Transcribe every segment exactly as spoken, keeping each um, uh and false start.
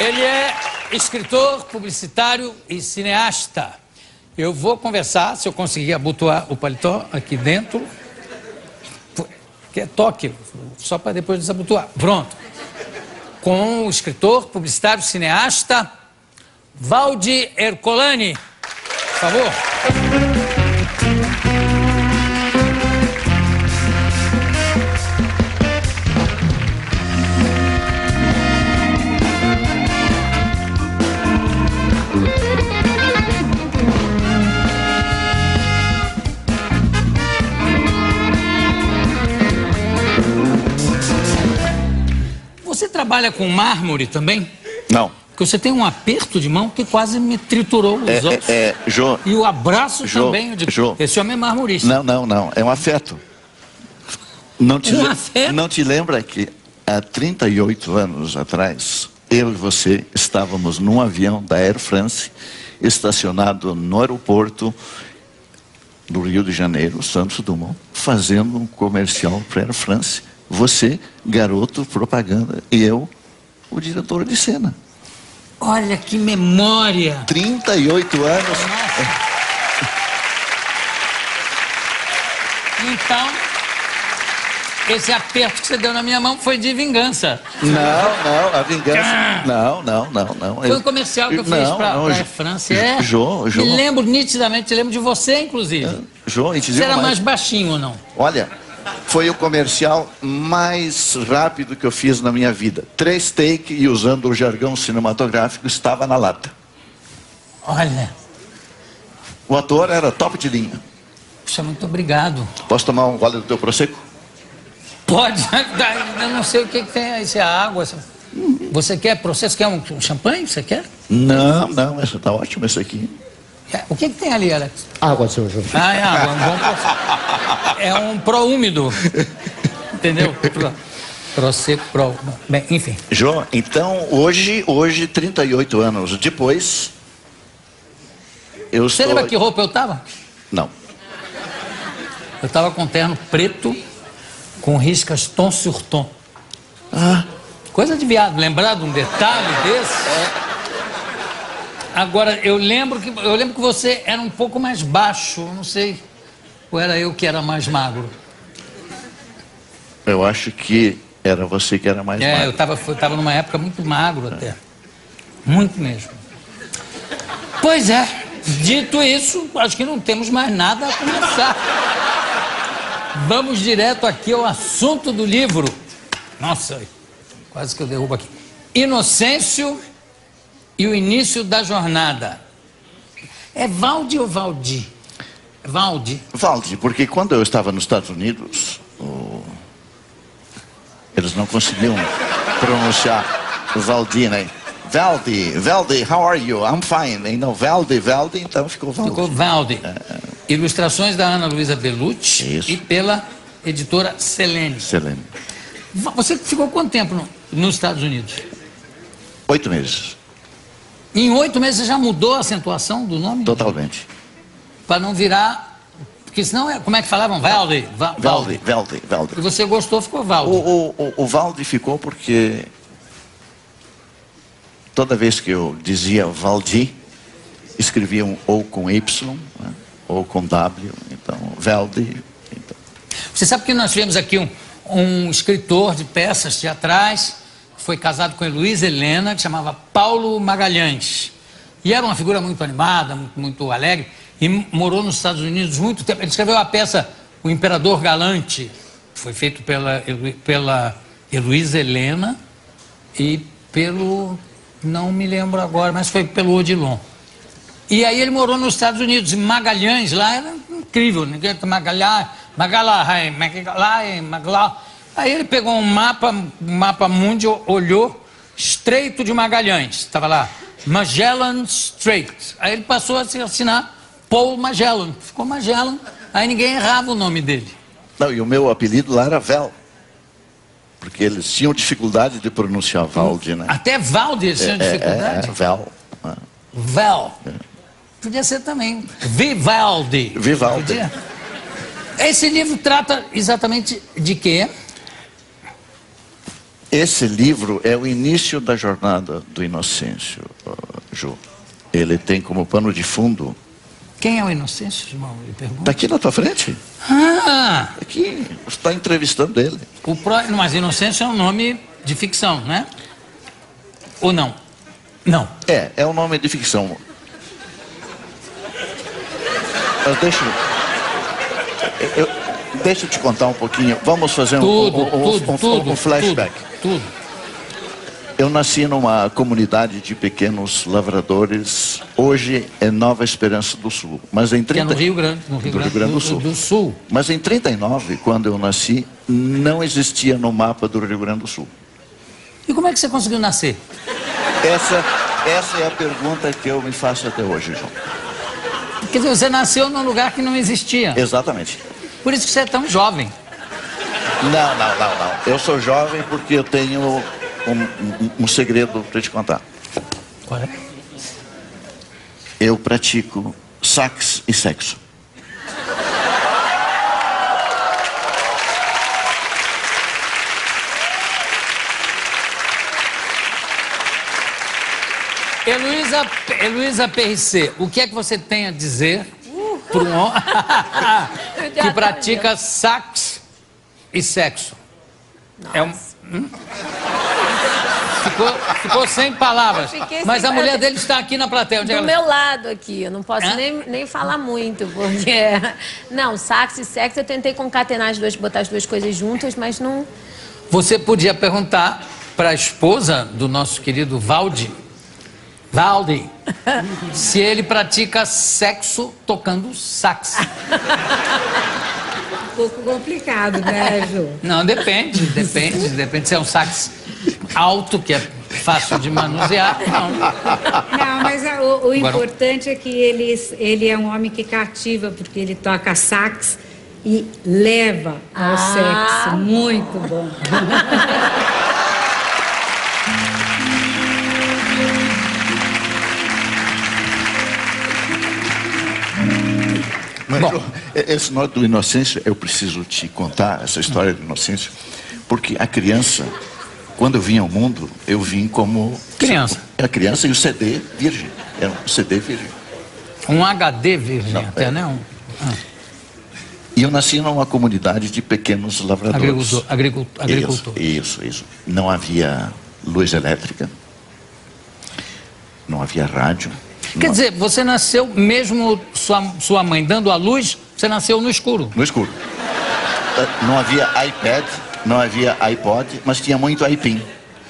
Ele é escritor, publicitário e cineasta. Eu vou conversar, se eu conseguir abotoar o paletó aqui dentro, que é toque, só para depois desabotoar. Pronto. Com o escritor, publicitário, cineasta, Valdi Ercolani. Por favor. Você trabalha com mármore também? Não. Porque você tem um aperto de mão que quase me triturou os É, ossos. é, é, Jô, E o abraço Jô, também. Eu digo, Jô. esse homem é marmorista. Não, não, não. É um afeto. Não te, Um le- afeto? não te lembra que há trinta e oito anos atrás, eu e você estávamos num avião da Air France, estacionado no aeroporto do Rio de Janeiro, Santos Dumont, fazendo um comercial para a Air France. Você, garoto, propaganda, e eu, o diretor de cena. Olha que memória. trinta e oito anos. Nossa. Então, esse aperto que você deu na minha mão foi de vingança. Não, não, a vingança. Ah. Não, não, não, não. Foi um comercial que eu fiz Não, pra, não, pra Jô, Air France. É. Jô, Jô. Me lembro nitidamente, lembro de você, inclusive. João, e te Você digo era mais mais. baixinho ou não? Olha, foi o comercial mais rápido que eu fiz na minha vida. Três take e usando o jargão cinematográfico, estava na lata. Olha, O ator era top de linha. puxa, muito obrigado. Posso tomar um gole do teu prosecco? Pode, eu não sei o que, que tem aí, se é água. Se... Você quer processo? Quer um, um champanhe? Você quer? Não, não, essa tá ótima, essa aqui. É, o que, que tem ali, Alex? Água, seu João. Ah, é água, é um bom processo. É um pró-úmido. Entendeu? Pro, prosecco, pró... Bem, enfim. João, então hoje, hoje, trinta e oito anos depois, eu Você estou... lembra que roupa eu tava? Não. Eu tava com terno preto, com riscas tom sur tom. Ah, Coisa de viado, lembrar de um detalhe desse? Agora, eu lembro que eu lembro que você era um pouco mais baixo, não sei. Ou era eu que era mais magro? eu acho que era você que era mais É, magro. eu tava, eu tava numa época muito magro até. Muito mesmo. Pois é, dito isso, acho que não temos mais nada a conversar. Vamos direto aqui ao assunto do livro. Nossa, quase que eu derrubo aqui. Inocêncio e o início da jornada. É Valdi ou Valdi? Valdi. Valdi, porque quando eu estava nos Estados Unidos, o- eles não conseguiam pronunciar Valdi, né? Valdi, Valdi, how are you? I'm fine. E não, Valdi, Valdi, então ficou Valdi. Ficou Valdi. Ilustrações da Ana Luísa Bellucci Isso. e pela editora Selene. Excelente. Va- Você ficou quanto tempo no- nos Estados Unidos? Oito meses, Em oito meses você já mudou a acentuação do nome? totalmente. Para não virar... Porque senão, é, como é que falavam? Valdi. Va- Valdi, Valdi, Valdi. E você gostou, ficou O, Valdi. o, o, o Valdi ficou porque toda vez que eu dizia Valdi, escreviam ou com Y, né, ou com W, então Valdi. Então. Você sabe que nós tivemos aqui um, um escritor de peças teatrais, que foi casado com a Heloísa Helena, que chamava Paulo Magalhães. E era uma figura muito animada, muito, muito alegre, e m- morou nos Estados Unidos muito tempo. Ele escreveu a peça O Imperador Galante, que foi feito pela, Helo- pela Heloísa Helena e pelo... não me lembro agora, mas foi pelo Odilon. E aí ele morou nos Estados Unidos, e Magalhães lá era incrível, ninguém Magalhães, Magalhães, Magalhães, Magalhães. Aí ele pegou um mapa, um mapa mundi, olhou, Estreito de Magalhães, estava lá, Magellan Strait. Aí ele passou a se assinar Paul Magellan, ficou Magellan, aí ninguém errava o nome dele. Não, e o meu apelido lá era Vel, porque eles tinham dificuldade de pronunciar Valdi, né? Até Valdi eles tinham É, dificuldade. é, Vel. né? Val. Podia ser também. Vivaldi. Vivaldi. Podia? Esse livro trata exatamente de quê? Esse livro é o início da jornada do Inocêncio, Ju. Ele tem como pano de fundo... Quem é o Inocêncio, irmão? Ele pergunta. Está aqui na tua frente. Ah! Aqui, você está entrevistando ele. O pró... Mas Inocêncio é um nome de ficção, né? Ou não? Não. É, é um nome de ficção. Mas deixa eu, eu, deixa eu te contar um pouquinho. Vamos fazer um, tudo, um, um, tudo, um, tudo, um flashback. Tudo, tudo. Eu nasci numa comunidade de pequenos lavradores. Hoje é Nova Esperança do Sul. Mas em trinta... Que é no Rio Grande, no Rio, do Rio Grande do, do, Sul. do Sul. Mas em trinta e nove, quando eu nasci, não existia no mapa do Rio Grande do Sul. E como é que você conseguiu nascer? Essa, essa é a pergunta que eu me faço até hoje, João. Quer dizer, você nasceu num lugar que não existia. Exatamente. Por isso que você é tão jovem. Não, não, não, não. Eu sou jovem porque eu tenho um, um, um segredo para te contar. Qual é? Eu pratico sax e sexo. Heloísa, Heloísa P R C, o que é que você tem a dizer para um homem que pratica sax e sexo? Nossa. É um... Hum? Ficou, ficou sem palavras. Mas a mulher dele está aqui na plateia. Do meu lado aqui, eu não posso nem, nem falar muito, porque... Não, sax e sexo, eu tentei concatenar as duas, botar as duas coisas juntas, mas não... Você podia perguntar para a esposa do nosso querido Valdi, Valdi, se ele pratica sexo tocando sax. Um pouco complicado, né, Ju? Não, depende, depende, depende se é um sax alto, que é fácil de manusear, não. Não, mas a, o, o importante é que ele, ele é um homem que cativa, porque ele toca sax e leva ao Ah. sexo. Muito bom. Mas, Bom. esse nó do Inocêncio, eu preciso te contar essa história do Inocêncio, porque a criança, quando eu vim ao mundo, eu vim como... Criança. A criança e o C D virgem. Era um C D virgem. Um H D virgem, Não, até, é. né? Um, ah. E eu nasci numa comunidade de pequenos lavradores. Agricultor, agricultor, agricultor. Isso, isso, isso. Não havia luz elétrica, não havia rádio. Quer não... dizer, você nasceu, mesmo sua, sua mãe dando à luz, você nasceu no escuro. No escuro. Não havia iPad, não havia iPod, mas tinha muito iPin.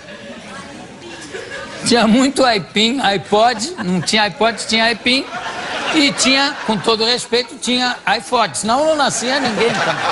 Tinha muito iPin, iPod, não tinha iPod, tinha iPin. E tinha, com todo respeito, tinha iPod. Senão não nascia ninguém também.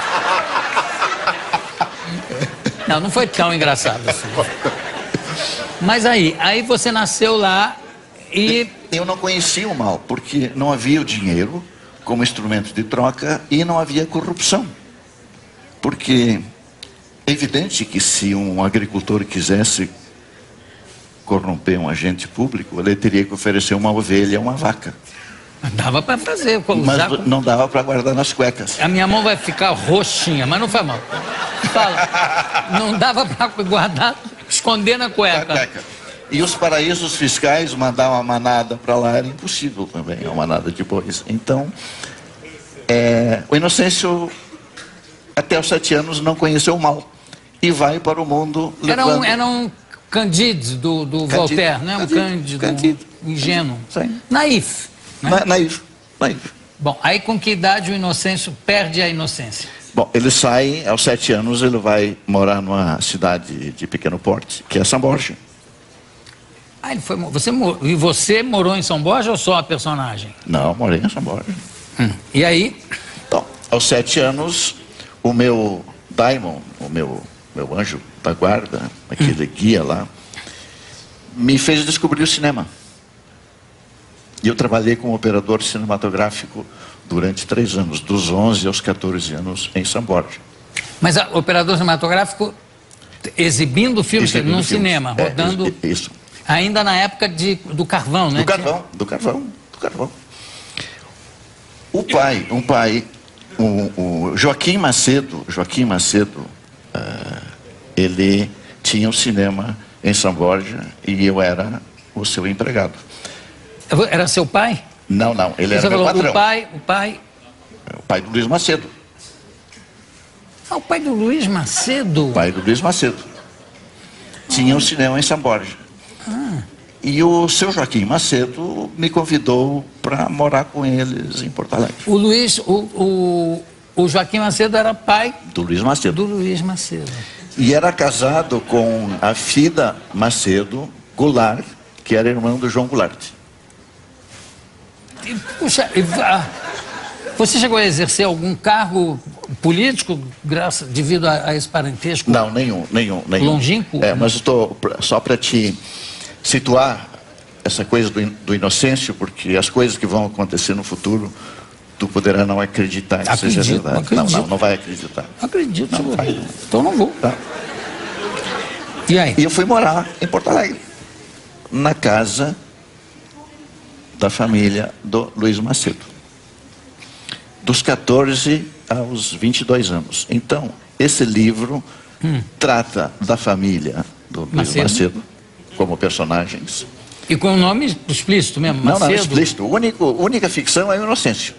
Não, não foi tão engraçado assim. Mas aí, aí você nasceu lá e... Eu não conhecia o mal, porque não havia o dinheiro como instrumento de troca e não havia corrupção. Porque é evidente que se um agricultor quisesse corromper um agente público, ele teria que oferecer uma ovelha, uma vaca. Dava para fazer. Mas usar... não dava para guardar nas cuecas. A minha mão vai ficar roxinha, mas não faz mal. Fala, não dava para guardar, esconder na cueca. Na cueca. E os paraísos fiscais mandar uma manada para lá era impossível também, uma manada de bois. Então, é, o Inocêncio, até os sete anos, não conheceu o mal. E vai para o mundo levando... Era um, era um Candide do, do Candide, Voltaire, né? Um Candide, Cândido, Candide. um ingênuo. Sim. Naif. Né? Na, naif, naif. Bom, aí com que idade o Inocêncio perde a inocência? Bom, ele sai, aos sete anos, ele vai morar numa cidade de pequeno porte, que é São Borja. Ah, ele foi, você, e você morou em São Borja ou só a personagem? Não, morei em São Borja. Hum. E aí? Então, aos sete anos, o meu daimon, o meu, meu anjo da guarda, aquele hum. guia lá, me fez descobrir o cinema. E eu trabalhei como operador cinematográfico durante três anos, dos onze aos quatorze anos, em São Borja. Mas a, operador cinematográfico exibindo filmes Exibindo no filmes. cinema, rodando... É, isso. Ainda na época de, do carvão, né? Do carvão, do carvão, do carvão. O pai, um pai, o, o Joaquim Macedo, Joaquim Macedo, uh, ele tinha um cinema em São Borja e eu era o seu empregado. Era seu pai? Não, não, ele Você era meu falou, patrão. O pai, o pai... O pai do Luiz Macedo. Ah, o pai do Luiz Macedo? O pai do Luiz Macedo. Tinha um cinema em São Borja. Ah. E o seu Joaquim Macedo me convidou para morar com eles em Porto Alegre. O Luiz, o, o, o Joaquim Macedo era pai Do Luiz Macedo. do Luiz Macedo. E era casado com a Fida Macedo Goulart, que era irmã do João Goulart. E, puxa, e, ah, você chegou a exercer algum cargo político graças, devido a, a esse parentesco? Não, nenhum, nenhum, nenhum. Longínquo? É, mas estou só para te situar essa coisa do, do Inocêncio, porque as coisas que vão acontecer no futuro, tu poderá não acreditar que Acredito, seja verdade. acredito. Não, não, não vai acreditar. Acredito, Não, senhor. vai. Então não vou. Tá. E aí? E eu fui morar em Porto Alegre, na casa da família do Luiz Macedo, dos quatorze aos vinte e dois anos. Então, esse livro hum. trata da família do Luiz Macedo, Macedo como personagens. E com o nome explícito mesmo, Macedo? Macedo? Não, não, explícito. O único, única ficção é o Inocêncio.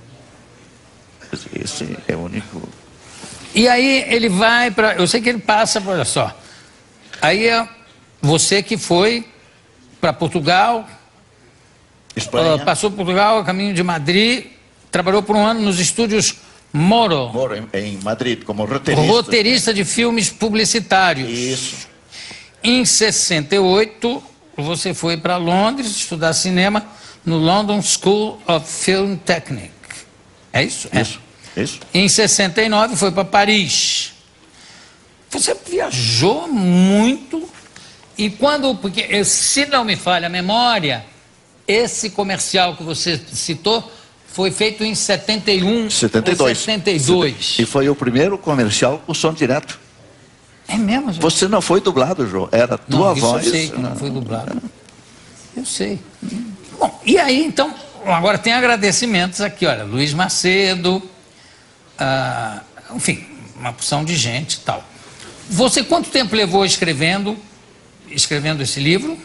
Esse é o único... E aí ele vai para... Eu sei que ele passa, olha só. Aí é você que foi para Portugal... Espanha. Uh, passou por Portugal, a caminho de Madrid, trabalhou por um ano nos estúdios Moro. Moro, em, em Madrid, como roteirista. Roteirista de filmes publicitários. Isso. Em sessenta e oito, você foi para Londres estudar cinema no London School of Film Technique. É isso? Isso, é. isso. Em sessenta e nove, foi para Paris. Você viajou muito e quando... Porque, se não me falha a memória... Esse comercial que você citou foi feito em setenta e um setenta e dois. ou setenta e dois. E foi o primeiro comercial com som direto. É mesmo, João? Você não foi dublado, João. Era tua não, isso voz. Eu sei que não foi dublado. Eu sei. Bom, e aí, então, agora tem agradecimentos aqui, olha, Luiz Macedo, ah, enfim, uma porção de gente e tal. Você quanto tempo levou escrevendo, escrevendo esse livro?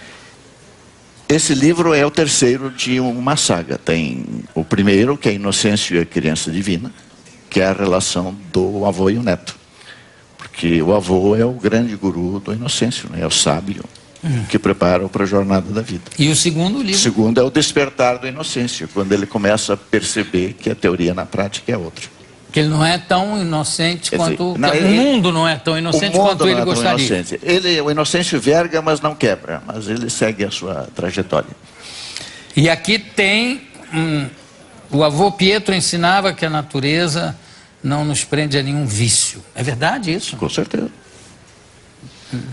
Esse livro é o terceiro de uma saga. Tem o primeiro, que é Inocêncio e a Criança Divina, que é a relação do avô e o neto. Porque o avô é o grande guru do Inocêncio, né? É o sábio uhum. que prepara para a jornada da vida. E o segundo livro? O segundo é o Despertar do Inocêncio, quando ele começa a perceber que a teoria na prática é outra. Que ele não é tão inocente Quer quanto... dizer, não, o ele, mundo não é tão inocente o mundo quanto ele não é tão gostaria. Inocente. Ele, o Inocêncio verga, mas não quebra. Mas ele segue a sua trajetória. E aqui tem... Hum, o avô Pietro ensinava que a natureza não nos prende a nenhum vício. É verdade isso? Com certeza. Hum.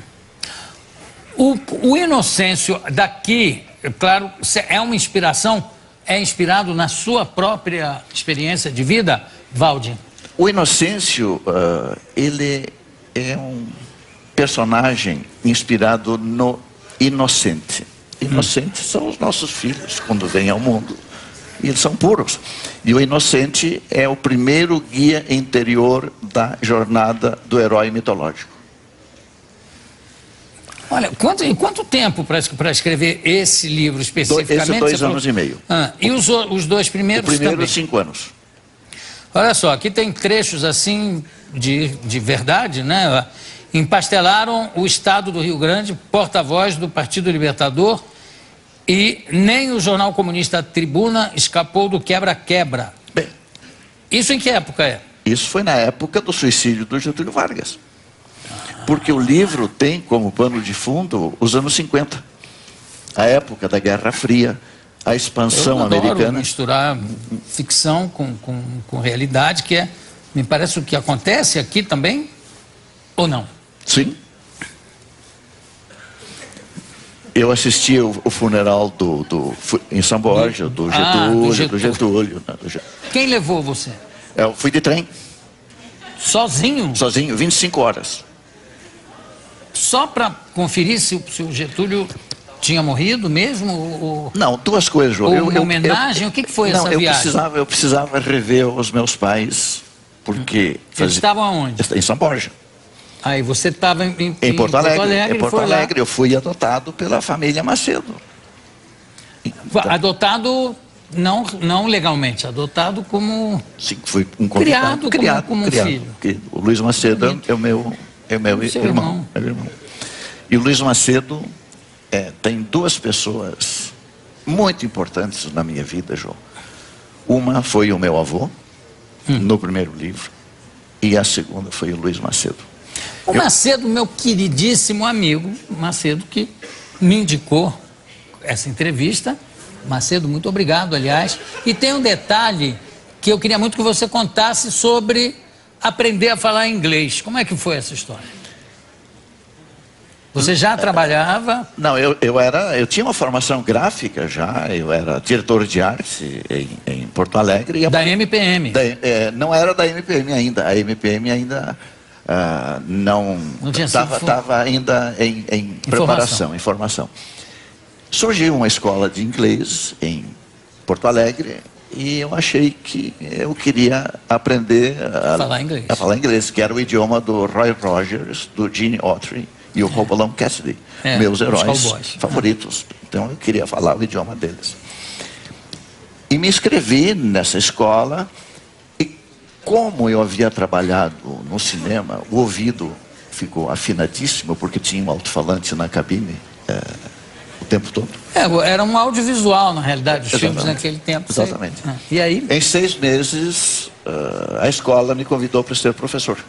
O, o Inocêncio daqui, claro, é uma inspiração... É inspirado na sua própria experiência de vida, Valdir? O Inocêncio, uh, ele é um personagem inspirado no inocente. Inocentes hum. são os nossos filhos quando vêm ao mundo. E eles são puros. E o inocente é o primeiro guia interior da jornada do herói mitológico. Olha, quanto, em quanto tempo para escrever esse livro especificamente? Esse dois anos falou... e meio. Ah, e os, os dois primeiros O primeiro, também? cinco anos. Olha só, aqui tem trechos assim de, de verdade, né? Empastelaram o Estado do Rio Grande, porta-voz do Partido Libertador, e nem o jornal comunista Tribuna escapou do quebra-quebra. Bem, isso em que época é? Isso foi na época do suicídio do Getúlio Vargas. Porque o livro tem como pano de fundo os anos cinquenta. A época da Guerra Fria, a expansão Eu adoro americana. Misturar ficção com, com, com realidade, que é, me parece o que acontece aqui também, ou não? Sim. Eu assisti o, o funeral do, do, em São Borja, do Getúlio. Ah, do Getúlio, do Getúlio, né, do Getúlio. Quem levou você? Eu fui de trem. Sozinho? Sozinho, vinte e cinco horas. Só para conferir se, se o Getúlio tinha morrido mesmo? Ou, não, duas coisas, João. Ou eu, uma homenagem? Eu, o que, que foi não, essa eu viagem? Precisava, eu precisava rever os meus pais, porque... Eles fazia... estavam aonde? Em São Borja. Aí você estava em, em, em Porto Alegre. Porto Alegre, em Porto Alegre eu fui adotado pela família Macedo. Então, adotado não, não legalmente, adotado como... Sim, fui um convidado. Criado, criado como, como criado, filho. Criado. O Luiz Macedo é o meu, é o meu irmão, irmão. É meu irmão. E o Luiz Macedo é, tem duas pessoas muito importantes na minha vida, João. Uma foi o meu avô, hum. no primeiro livro, e a segunda foi o Luiz Macedo. O Eu... Macedo, meu queridíssimo amigo, Macedo, que me indicou essa entrevista. Macedo, muito obrigado, aliás. E tem um detalhe que eu queria muito que você contasse sobre aprender a falar inglês. Como é que foi essa história? Você já trabalhava? Não, eu, eu era, eu tinha uma formação gráfica já, eu era diretor de arte em, em Porto Alegre. E da M P M? Da, é, não era da M P M ainda, a M P M ainda uh, não estava ainda em, em preparação, em formação. Surgiu uma escola de inglês em Porto Alegre e eu achei que eu queria aprender a falar inglês, a falar inglês, que era o idioma do Roy Rogers, do Gene Autry e o Hopalong Cassidy, é, meus heróis favoritos. Então eu queria falar o idioma deles. E me inscrevi nessa escola e como eu havia trabalhado no cinema, o ouvido ficou afinadíssimo porque tinha um alto-falante na cabine é, o tempo todo. É, era um audiovisual, na realidade, os Exatamente. filmes naquele tempo. Exatamente. Você... Ah, e aí? Em seis meses, uh, a escola me convidou para ser professor.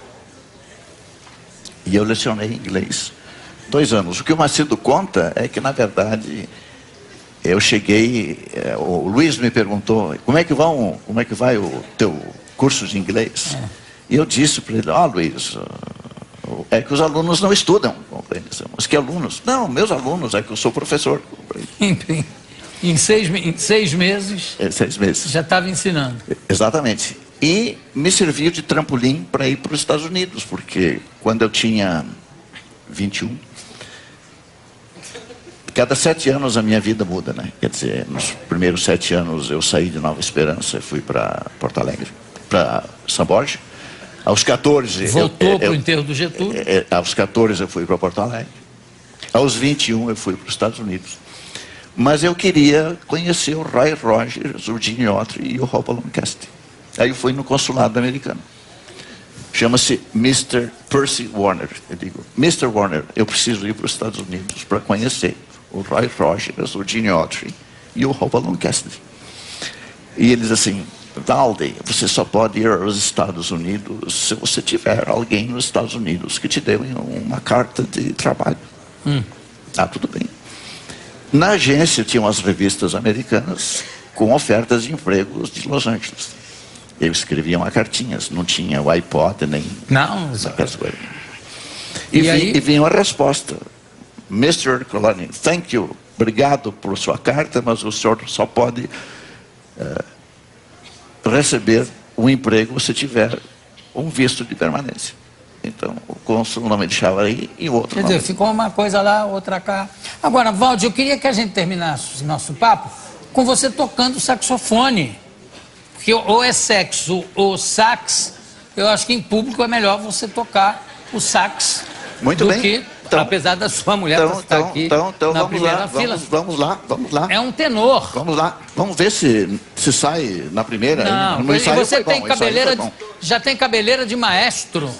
E eu lecionei inglês dois anos. O que o Macedo conta é que, na verdade, eu cheguei... Eh, o Luiz me perguntou, como é que, vão, como é que vai o teu curso de inglês? É. E eu disse para ele, ó, oh, Luiz, é que os alunos não estudam. Mas que alunos? Não, meus alunos, é que eu sou professor. Em, em, seis, em seis meses... É, seis meses. Já estava ensinando. Exatamente. E me serviu de trampolim para ir para os Estados Unidos, porque quando eu tinha vinte e um, cada sete anos a minha vida muda, né? Quer dizer, nos primeiros sete anos eu saí de Nova Esperança e fui para Porto Alegre, para São Borja. Aos quatorze... Voltou para o enterro do Getúlio? É, é, aos quatorze eu fui para Porto Alegre. Aos vinte e um eu fui para os Estados Unidos. Mas eu queria conhecer o Roy Rogers, o Gene Autry e o Hopalong Cassidy. Aí eu fui no consulado americano. Chama-se mister Percy Warner. Eu digo, mister Warner, eu preciso ir para os Estados Unidos para conhecer o Roy Rogers, o Gene Autry e o Hopalong Cassidy. E eles assim, Valde, você só pode ir aos Estados Unidos se você tiver alguém nos Estados Unidos que te dê uma carta de trabalho. Hum. Ah, tudo bem. Na agência tinham as revistas americanas com ofertas de empregos de Los Angeles. Eu escrevia uma cartinhas, não tinha o iPod nem... Não, aquelas coisas. E, e, aí... e vinha uma resposta. mister Coloni, thank you, obrigado por sua carta, mas o senhor só pode uh, receber um emprego se tiver um visto de permanência. Então, o cônsul não me deixava aí e o outro Quer não. dizer, ficou uma coisa lá, outra cá. Agora, Valde, eu queria que a gente terminasse o nosso papo com você tocando saxofone. Porque ou é sexo ou sax, eu acho que em público é melhor você tocar o sax. Muito do bem. que, então, apesar da sua mulher então, estar então, aqui então, então, na vamos primeira lá, fila. Vamos, vamos lá, vamos lá. É um tenor. Vamos lá, vamos ver se, se sai na primeira. Não, aí. No ensaio você tem bom, cabeleira, de, já tem cabeleira de maestro.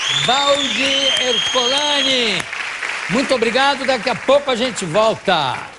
Valdi Ercolani. Muito obrigado, daqui a pouco a gente volta.